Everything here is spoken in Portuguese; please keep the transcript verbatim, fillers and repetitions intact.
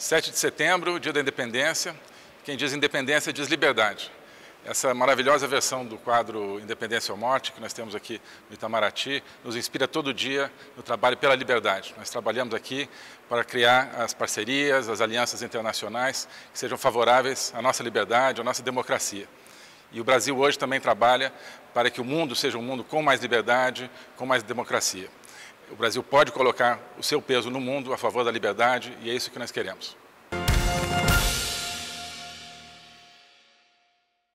sete de setembro, dia da independência. Quem diz independência diz liberdade. Essa maravilhosa versão do quadro Independência ou Morte, que nós temos aqui no Itamaraty, nos inspira todo dia no trabalho pela liberdade. Nós trabalhamos aqui para criar as parcerias, as alianças internacionais que sejam favoráveis à nossa liberdade, à nossa democracia. E o Brasil hoje também trabalha para que o mundo seja um mundo com mais liberdade, com mais democracia. O Brasil pode colocar o seu peso no mundo a favor da liberdade e é isso que nós queremos.